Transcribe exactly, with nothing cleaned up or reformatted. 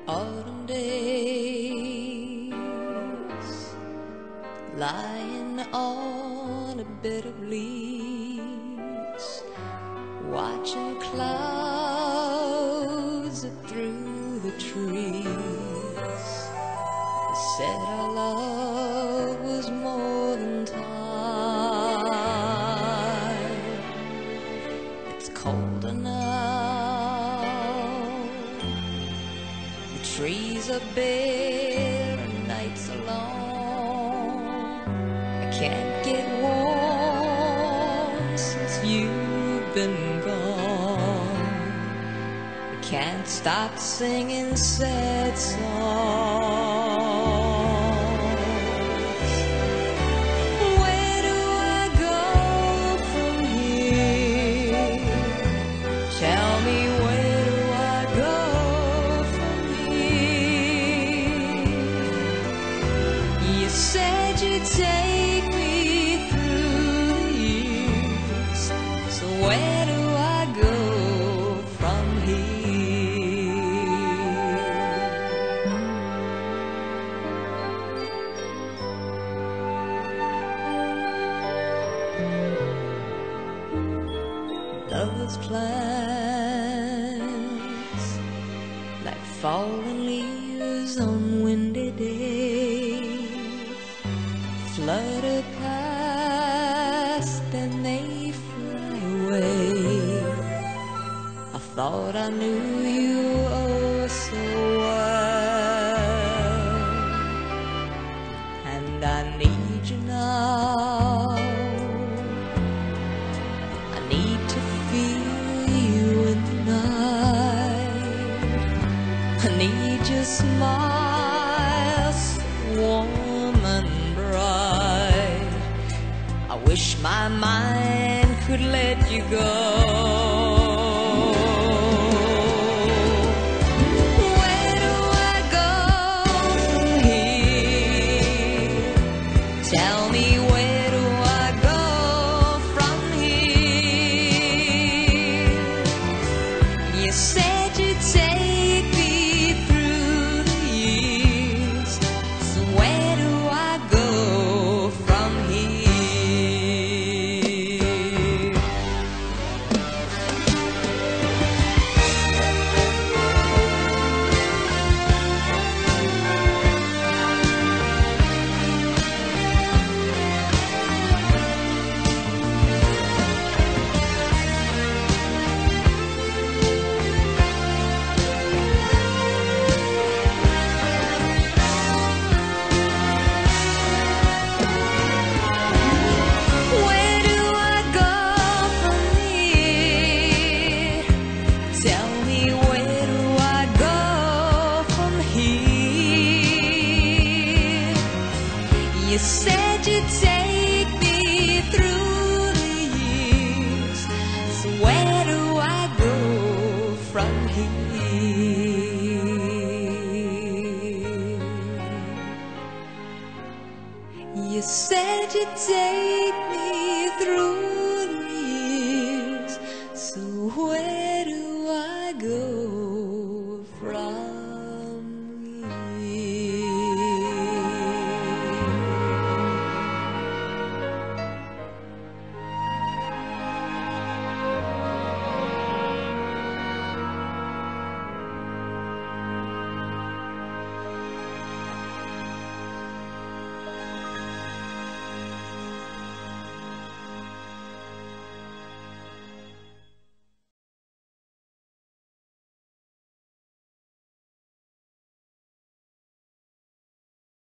autumn days, lying on a bed of leaves, watching clouds through the trees. They said our love was more than time. It's colder now, the trees are bare and nights are long. I can't get warm since you've been gone. I can't stop singing sad songs. Where do I go from here? Tell me, where do I go from here? You said you'd take me through the years, so where do I go from here? Lovers' plans, like fallen leaves on windy days, flutter past and they fly away. I thought I knew you oh so well, and I need you now. I need to feel you in the night. I need your smile, so warm and bright. I wish my mind could let you go. Where do I go from here? Tell me, where do I go from here? You said you'd take me through the years, so where do I go from here? Where do I go from here? Tell me, where do I go from here? You said you'd take me through the years, so where do I go from here? You said you'd take